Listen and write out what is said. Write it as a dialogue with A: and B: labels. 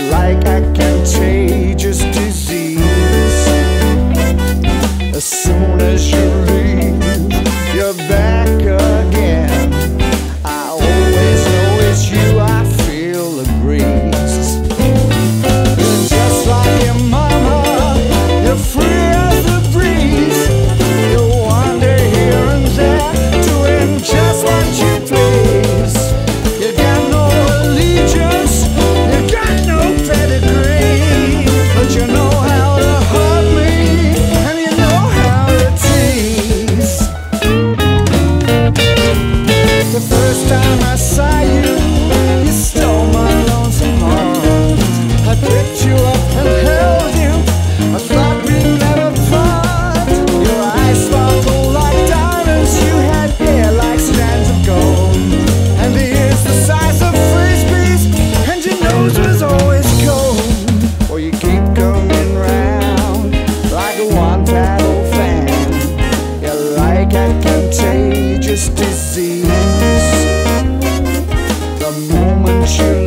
A: like a contagious disease. As soon as you leave, you're back again. I always know it's you, I feel the breeze. You're just like your mama, you're free as the breeze. You wander here and there, doing just what you please. You got no allegiance, you got no pedigree, but you know how to hurt me, and you know how to tease. The first time I saw you, you stole my lonesome heart. I picked you up and held you, I thought we'd never part. Your eyes sparkled like diamonds, you had hair like strands of gold, and the ears the size of frisbees, and your nose was always cold. Well, you keep coming round like a one-time old fan. You're like a contagious disease. The moment you